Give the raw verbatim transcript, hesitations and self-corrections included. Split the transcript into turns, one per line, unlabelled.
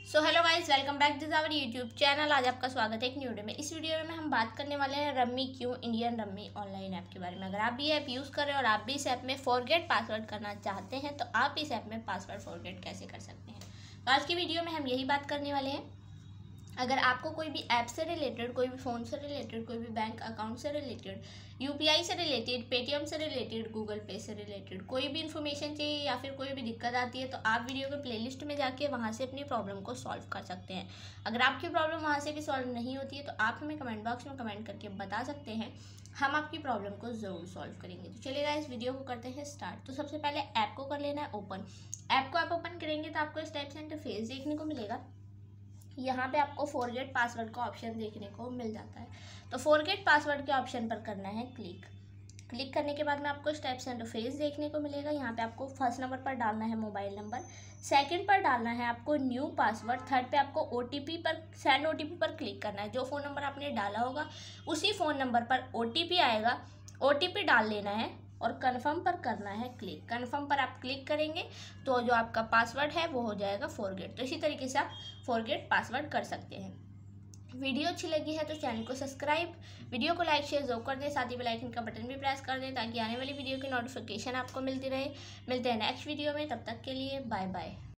So hello guys, welcome back to our YouTube channel. आज आपका स्वागत है एक न्यू वीडियो में। इस वीडियो में हम बात करने वाले हैं rummy Q Indian rummy online app के बारे में। अगर आप भी ऐप यूज़ कर रहे हैं और आप भी इस ऐप में फॉरगेट पासवर्ड करना चाहते हैं तो आप इस ऐप में पासवर्ड फॉरगेट कैसे कर सकते हैं, तो आज की वीडियो में हम यही बात करने वाले हैं। अगर आपको कोई भी ऐप से रिलेटेड, कोई भी फ़ोन से रिलेटेड, कोई भी बैंक अकाउंट से रिलेटेड, यूपीआई से रिलेटेड, पेटीएम से रिलेटेड, गूगल पे से रिलेटेड कोई भी इन्फॉर्मेशन चाहिए या फिर कोई भी दिक्कत आती है तो आप वीडियो के प्लेलिस्ट में जाके वहाँ से अपनी प्रॉब्लम को सॉल्व कर सकते हैं। अगर आपकी प्रॉब्लम वहाँ से भी सॉल्व नहीं होती है तो आप हमें कमेंट बॉक्स में कमेंट करके बता सकते हैं, हम आपकी प्रॉब्लम को ज़रूर सॉल्व करेंगे। तो चलिएगा इस वीडियो को करते हैं स्टार्ट। तो सबसे पहले ऐप को कर लेना है ओपन। ऐप को आप ओपन करेंगे तो आपको इस टाइप से इंटरफेस देखने को मिलेगा। यहाँ पे आपको फॉरगेट पासवर्ड का ऑप्शन देखने को मिल जाता है। तो फॉरगेट पासवर्ड के ऑप्शन पर करना है क्लिक। क्लिक करने के बाद में आपको इस टाइप से इंटरफेस देखने को मिलेगा। यहाँ पे आपको फर्स्ट नंबर पर डालना है मोबाइल नंबर, सेकंड पर डालना है आपको न्यू पासवर्ड, थर्ड पे आपको ओटीपी पर सेंड ओटीपी पर क्लिक करना है। जो फ़ोन नंबर आपने डाला होगा उसी फ़ोन नंबर पर ओटीपी आएगा, ओटीपी डाल लेना है और कन्फर्म पर करना है क्लिक। कन्फर्म पर आप क्लिक करेंगे तो जो आपका पासवर्ड है वो हो जाएगा फॉरगेट। तो इसी तरीके से आप फॉरगेट पासवर्ड कर सकते हैं। वीडियो अच्छी लगी है तो चैनल को सब्सक्राइब, वीडियो को लाइक शेयर जरूर कर दें, साथ ही बेल आइकन का बटन भी प्रेस कर दें ताकि आने वाली वीडियो की नोटिफिकेशन आपको मिलती रहे। मिलते हैं नेक्स्ट वीडियो में, तब तक के लिए बाय बाय।